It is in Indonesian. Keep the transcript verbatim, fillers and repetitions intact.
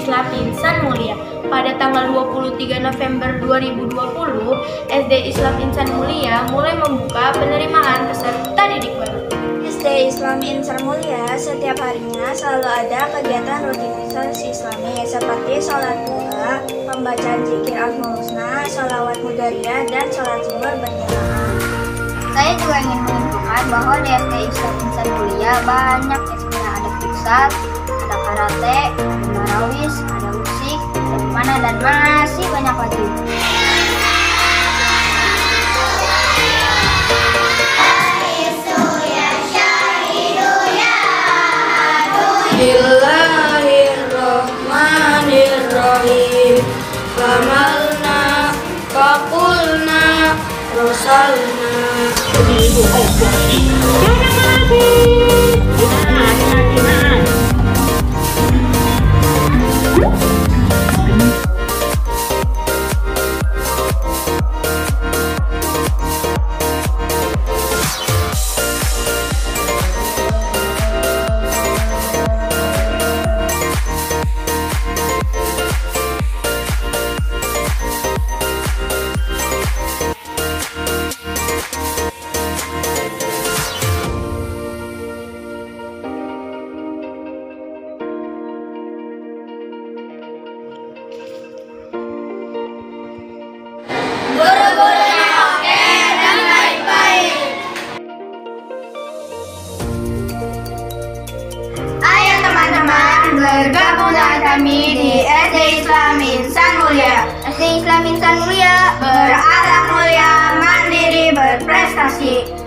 Islam Insan Mulia. Pada tanggal dua puluh tiga November dua ribu dua puluh, S D Islam Insan Mulia mulai membuka penerimaan peserta didik baru. S D Islam Insan Mulia setiap harinya selalu ada kegiatan rutinitas Islami seperti sholat duha, pembacaan zikir Asmaul Husna, sholawat mudariyah, dan sholat zuhur berjamaah. Saya juga ingin menunjukkan bahwa di S D Islam Insan Mulia banyak sebenarnya ada futsal, ada karate, ada marawis, ada musik, ada mana dan masih banyak lagi. Bismillahirrahmanirrahim. Famalna faqulna rasulna. Ibu Allah. Guru-gurunya oke dan baik-baik. Ayo teman-teman bergabung dengan kami di S D Islam Insan Mulia. S D Islam Insan Mulia Berakhlak mulia, mandiri, berprestasi.